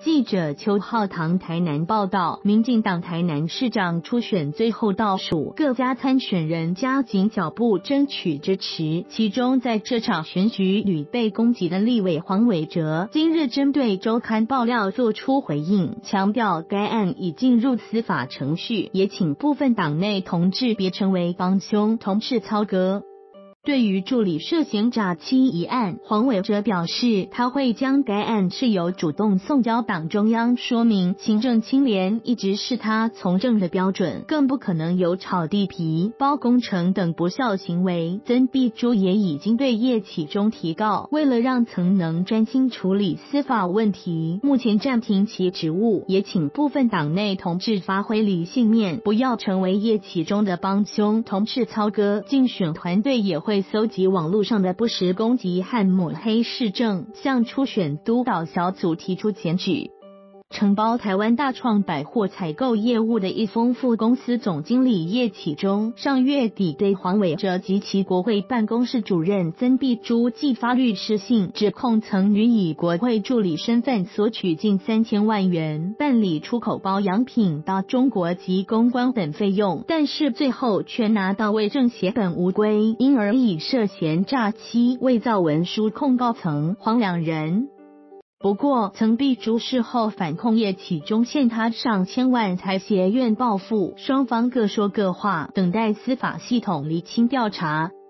记者邱浩堂台南报道，民进党台南市长初选最后倒数，各家参选人加紧脚步争取支持。其中在这场选举屡被攻击的立委黄伟哲，今日针对周刊爆料做出回应，强调该案已进入司法程序，也请部分党内同志别成为帮凶同事操戈。对于助理涉嫌诈欺一案，黄伟哲表示，他会将该案事由主动送交党中央说明，行政清廉一直是他从政的标准，更不可能有炒地皮、包工程等不孝行为。曾碧珠也已经对叶启忠提告，为了让曾能专心处理司法问题，目前暂停其职务，也请部分党内同志发挥理性面，不要成为叶启忠的帮凶同事操戈。竞选团队也会搜集网络上的不实攻击和抹黑事证，向初选督导小组提出检举。承包台湾大创百货采购业务的一丰富公司总经理叶启忠，上月底对黄伟哲及其国会办公室主任曾碧珠寄发律师信，指控曾予以国会助理身份索取近3000万元，办理出口包养品到中国及公关等费用，但是最后却拿到伪证血本无归，因而以涉嫌诈欺、伪造文书控告曾、黄两人。不过，曾碧珠事后反控叶启忠欠他上千万才协愿报复，双方各说各话，等待司法系统厘清调查。